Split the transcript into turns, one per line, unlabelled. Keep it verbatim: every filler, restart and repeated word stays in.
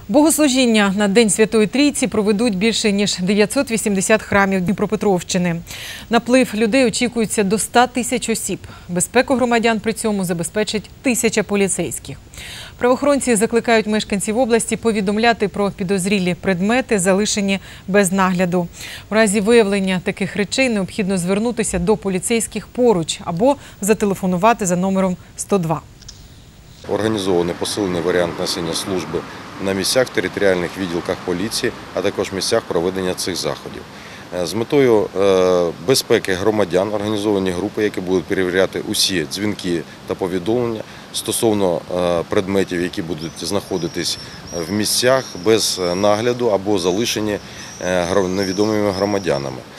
Богослужіння на День Святої Трійці проведуть більше ніж дев'ятсот вісімдесят храмів Дніпропетровщини. Наплив людей очікується до ста тисяч осіб. Безпеку громадян при цьому забезпечить тисяча поліцейських. Правоохоронці закликають мешканців області повідомляти про підозрілі предмети, залишені без нагляду. В разі виявлення таких речей необхідно звернутися до поліцейських поруч або зателефонувати за номером сто два.
Організований посилений варіант несення служби на місцях, територіальних відділках поліції, а також місцях проведення цих заходів. З метою безпеки громадян організовані групи, які будуть перевіряти усі дзвінки та повідомлення стосовно предметів, які будуть знаходитись в місцях без нагляду або залишені невідомими громадянами.